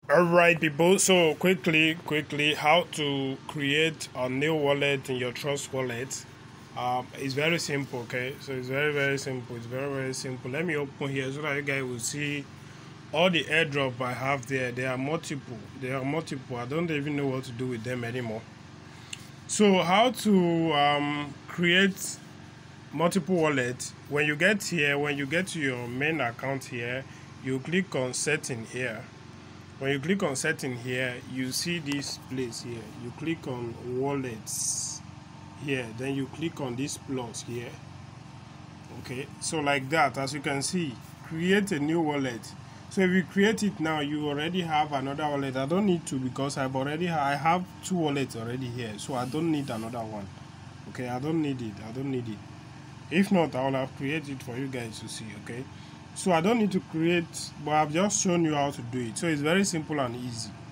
Alright people, so quickly how to create a new wallet in your Trust wallet. It's very simple. Okay, so it's very simple. It's very simple. Let me open here so that you guys will see all the airdrop I have there. There are multiple. I don't even know what to do with them anymore. So how to create multiple wallets? When you get here, when you get to your main account here, you click on setting here. When you click on setting here, you see this place here. You click on wallets here, then you click on this plus here. Okay, so like that, as you can see, create a new wallet. So if you create it now, you already have another wallet. I don't need to, because I have two wallets already here, so I don't need another one. Okay, I don't need it. If not, I will have created it for you guys to see. Okay, so I don't need to create, but I've just shown you how to do it. So it's very simple and easy.